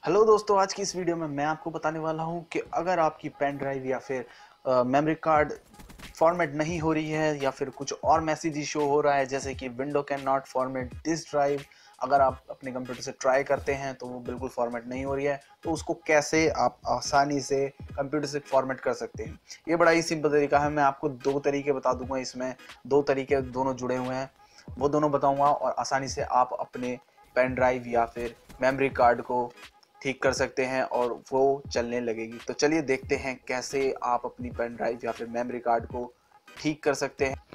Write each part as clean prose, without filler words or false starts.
Hello दोस्तों, आज की इस वीडियो में मैं आपको बताने वाला हूं कि अगर आपकी पेन ड्राइव या फिर मेमोरी कार्ड फॉर्मेट नहीं हो रही है या फिर कुछ और मैसेज शो हो रहा है जैसे कि window cannot format this drive. अगर आप अपने कंप्यूटर से ट्राई करते हैं तो वो बिल्कुल फॉर्मेट नहीं हो रही है, तो उसको कैसे आप आसानी से कंप्यूटर से फॉर्मेट कर सकते हैं। ये बड़ा ही सिंपल तरीका है। मैं आपको दो तरीके बता दूंगा, इसमें दो तरीके दोनों जुड़े हुए हैं, वो दोनों बताऊंगा और आसानी से आप अपने पेन ड्राइव या फिर मेमोरी कार्ड को ठीक कर सकते हैं और वो चलने लगेगी। तो चलिए देखते हैं कैसे आप अपनी पेन ड्राइव या फिर मेमोरी कार्ड को ठीक कर सकते हैं।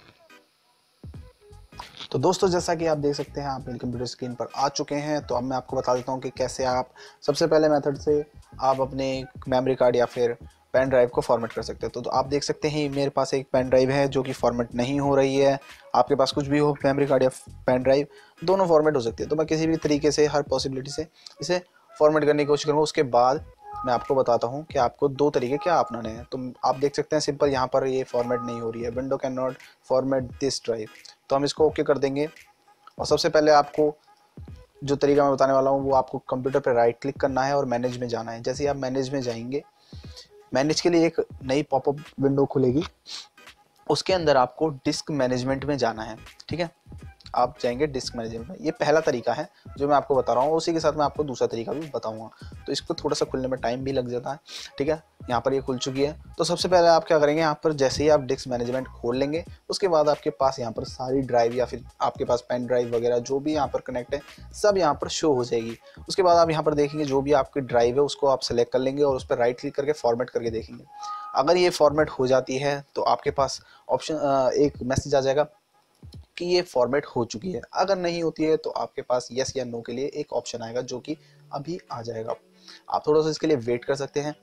तो दोस्तों, जैसा कि आप देख सकते हैं, आप मेरे कंप्यूटर स्क्रीन पर आ चुके हैं। तो अब मैं आपको बता देता हूं कि कैसे आप सबसे पहले मेथड से आप अपने मेमोरी कार्ड या फिर पेन ड्राइव को फॉर्मेट कर सकते हैं। तो आप देख सकते हैं मेरे पास एक पेन ड्राइव है जो कि फॉर्मेट नहीं हो रही है। आपके पास कुछ भी हो, मेमोरी कार्ड या पेन ड्राइव, दोनों फॉर्मेट हो सकती है। तो मैं किसी भी तरीके से, हर पॉसिबिलिटी से इसे फॉर्मेट करने की कोशिश करूँगा। उसके बाद मैं आपको बताता हूँ कि आपको दो तरीके क्या अपनाने हैं। तो आप देख सकते हैं सिंपल, यहाँ पर ये फॉर्मेट नहीं हो रही है, window cannot format this drive. तो हम इसको ओके कर देंगे। और सबसे पहले आपको जो तरीका मैं बताने वाला हूँ वो आपको कंप्यूटर पर राइट क्लिक करना है और मैनेज में जाना है। जैसे ही आप मैनेज में जाएंगे, मैनेज के लिए एक नई पॉपअप विंडो खुलेगी। उसके अंदर आपको डिस्क मैनेजमेंट में जाना है। ठीक है, आप जाएंगे डिस्क मैनेजमेंट में। ये पहला तरीका है जो मैं आपको बता रहा हूँ। उसी के साथ मैं आपको दूसरा तरीका भी बताऊंगा। तो इसको थोड़ा सा खुलने में टाइम भी लग जाता है। ठीक है, यहाँ पर ये खुल चुकी है। तो सबसे पहले आप क्या करेंगे, यहाँ पर जैसे ही आप डिस्क मैनेजमेंट खोल लेंगे, उसके बाद आपके पास यहाँ पर सारी ड्राइव या फिर आपके पास पेन ड्राइव वगैरह जो भी यहाँ पर कनेक्ट है, सब यहाँ पर शो हो जाएगी। उसके बाद आप यहाँ पर देखेंगे जो भी आपकी ड्राइव है उसको आप सेलेक्ट कर लेंगे और उस पर राइट क्लिक करके फॉर्मेट करके देखेंगे। अगर ये फॉर्मेट हो जाती है तो आपके पास ऑप्शन एक मैसेज आ जाएगा कि ये फॉर्मेट हो चुकी है। अगर नहीं होती है तो आपके पास यस या नो के लिए एक ऑप्शन आएगा जो कि अभी आ जाएगा। आप थोड़ा सा इसके लिए वेट कर सकते हैं।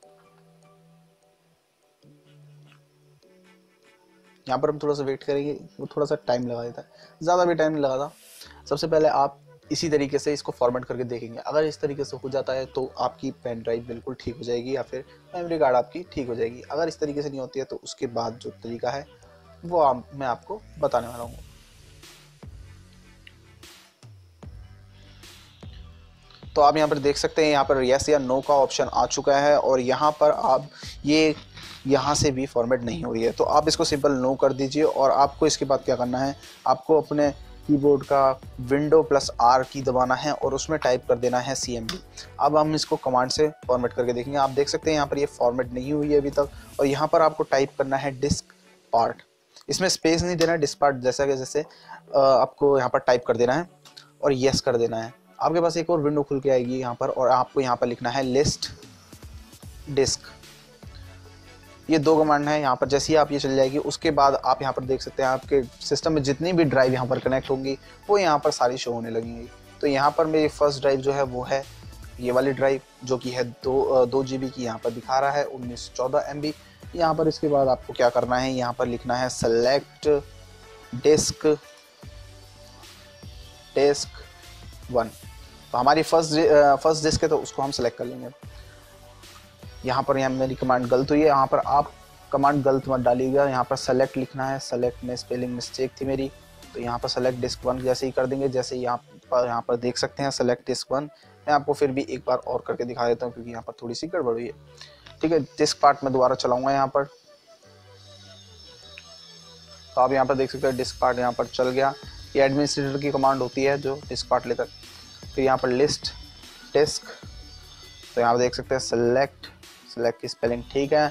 यहाँ पर हम थोड़ा सा वेट करेंगे, वो थोड़ा सा टाइम लगा देता है, ज़्यादा भी टाइम नहीं लगाता। सबसे पहले आप इसी तरीके से इसको फॉर्मेट करके देखेंगे। अगर इस तरीके से हो जाता है तो आपकी पेन ड्राइव बिल्कुल ठीक हो जाएगी या फिर मेमोरी कार्ड आपकी ठीक हो जाएगी। अगर इस तरीके से नहीं होती है तो उसके बाद जो तरीका है वो मैं आपको बताने वाला हूँ। तो आप यहाँ पर देख सकते हैं, यहाँ पर यस या नो का ऑप्शन आ चुका है और यहाँ पर आप ये यहाँ से भी फॉर्मेट नहीं हो रही है। तो आप इसको सिंपल नो कर दीजिए और आपको इसके बाद क्या करना है, आपको अपने कीबोर्ड का विंडो प्लस आर की दबाना है और उसमें टाइप कर देना है CMD। अब हम इसको कमांड से फॉर्मेट करके देखेंगे। आप देख सकते हैं यहाँ पर ये फॉर्मेट नहीं हुई है अभी तक। और यहाँ पर आपको टाइप करना है डिस्क पार्ट। इसमें स्पेस नहीं देना है, डिस्क पार्ट जैसा कि जैसे आपको यहाँ पर टाइप कर देना है और यस कर देना है। आपके पास एक और विंडो खुल के आएगी यहाँ पर और आपको यहाँ पर लिखना है लिस्ट डिस्क। ये दो कमांड है। यहाँ पर जैसे ही आप ये चल जाएगी उसके बाद आप यहाँ पर देख सकते हैं आपके सिस्टम में जितनी भी ड्राइव यहाँ पर कनेक्ट होंगी वो यहाँ पर सारी शो होने लगेंगी। तो यहाँ पर मेरी फर्स्ट ड्राइव जो है वो है ये वाली ड्राइव जो कि है 2 GB की। यहाँ पर दिखा रहा है 1914 MB। यहाँ पर इसके बाद आपको क्या करना है, यहाँ पर लिखना है सेलेक्ट डिस्क 1। तो हमारी फर्स्ट डिस्क है तो उसको हम सेलेक्ट कर लेंगे। यहाँ पर मेरी कमांड गलत हुई है, यहाँ पर आप कमांड गलत मत डालिएगा। यहाँ पर सेलेक्ट लिखना है, सेलेक्ट में स्पेलिंग मिस्टेक थी मेरी। तो यहाँ पर सेलेक्ट डिस्क 1 जैसे ही कर देंगे, जैसे यहाँ पर देख सकते हैं सेलेक्ट डिस्क 1। मैं आपको फिर भी एक बार और करके दिखा देता हूँ क्योंकि यहाँ पर थोड़ी सी गड़बड़ हुई है। ठीक है, डिस्क पार्ट में दोबारा चलाऊंगा यहाँ पर। तो आप यहाँ पर देख सकते हैं डिस्क पार्ट यहाँ पर चल गया। ये एडमिनिस्ट्रेटर की कमांड होती है जो डिस्क पार्ट लेकर। फिर यहाँ पर लिस्ट डिस्क, तो यहाँ पर देख सकते हैं सेलेक्ट की स्पेलिंग ठीक है,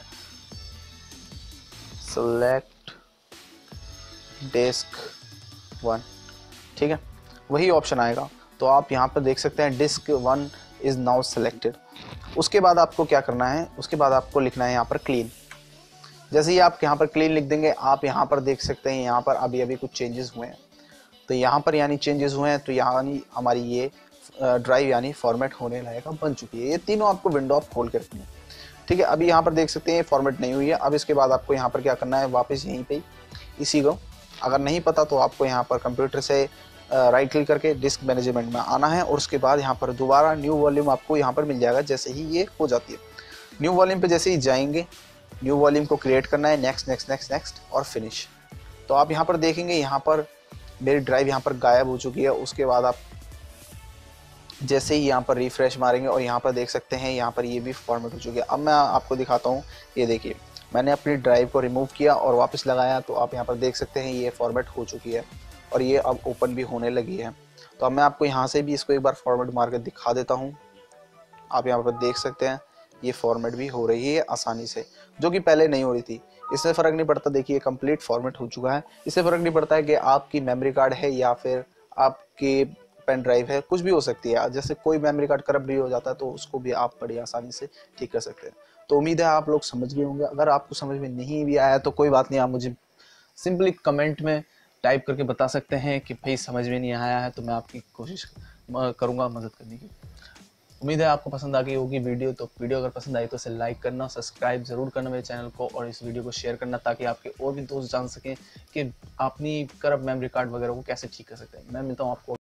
सेलेक्ट डिस्क 1। ठीक है, वही ऑप्शन आएगा। तो आप यहाँ पर देख सकते हैं डिस्क 1 इज नाउ सेलेक्टेड। उसके बाद आपको क्या करना है, उसके बाद आपको लिखना है यहाँ पर क्लीन। जैसे ही आप यहाँ पर क्लीन लिख देंगे, आप यहाँ पर देख सकते हैं यहाँ पर अभी कुछ चेंजेस हुए हैं। तो यहाँ पर यानी चेंजेस हुए हैं तो यानी हमारी ये ड्राइव यानी फॉर्मेट होने लायक बन चुकी है। ये तीनों आपको विंडो आप खोल के रखनी है। ठीक है, अभी यहाँ पर देख सकते हैं फॉर्मेट नहीं हुई है। अब इसके बाद आपको यहाँ पर क्या करना है, वापस यहीं पे इसी को, अगर नहीं पता तो आपको यहाँ पर कंप्यूटर से राइट क्लिक करके डिस्क मैनेजमेंट में आना है और उसके बाद यहाँ पर दोबारा न्यू वॉल्यूम आपको यहाँ पर मिल जाएगा। जैसे ही ये हो जाती है, न्यू वॉल्यूम पे जैसे ही जाएंगे, न्यू वॉल्यूम को क्रिएट करना है, नेक्स्ट नेक्स्ट नेक्स्ट नेक्स्ट और फिनिश। तो आप यहाँ पर देखेंगे यहाँ पर मेरी ड्राइव यहाँ पर गायब हो चुकी है। उसके बाद आप जैसे ही यहाँ पर रिफ्रेश मारेंगे और यहाँ पर देख सकते हैं यहाँ पर ये भी फॉर्मेट हो चुकी है। अब मैं आपको दिखाता हूँ, ये देखिए मैंने अपनी ड्राइव को रिमूव किया और वापस लगाया तो आप यहाँ पर देख सकते हैं ये फॉर्मेट हो चुकी है और ये अब ओपन भी होने लगी है। तो अब मैं आपको यहाँ से भी इसको एक बार फॉर्मेट मार कर दिखा देता हूँ। आप यहाँ पर देख सकते हैं ये फॉर्मेट भी हो रही है आसानी से, जो कि पहले नहीं हो रही थी। इससे फ़र्क नहीं पड़ता, देखिए कंप्लीट फॉर्मेट हो चुका है। इससे फ़र्क नहीं पड़ता है कि आपकी मेमोरी कार्ड है या फिर आपकी पेन ड्राइव है, कुछ भी हो सकती है। जैसे कोई मेमोरी कार्ड करप्ट भी हो जाता है तो उसको भी आप बड़ी आसानी से ठीक कर सकते हैं। तो उम्मीद है आप लोग समझ गए होंगे। अगर आपको समझ में नहीं भी आया तो कोई बात नहीं, आप मुझे सिंपली कमेंट में टाइप करके बता सकते हैं कि भाई समझ में नहीं आया है, तो मैं आपकी कोशिश करूँगा मदद करने की। उम्मीद है आपको पसंद आ गई होगी वीडियो। तो वीडियो अगर पसंद आई तो इसे लाइक करना, सब्सक्राइब जरूर करना मेरे चैनल को और इस वीडियो को शेयर करना ताकि आपके और भी दोस्त जान सकें कि अपनी करप्ट मेमोरी कार्ड वगैरह को कैसे ठीक कर सकते हैं। मैं मिलता हूँ आपको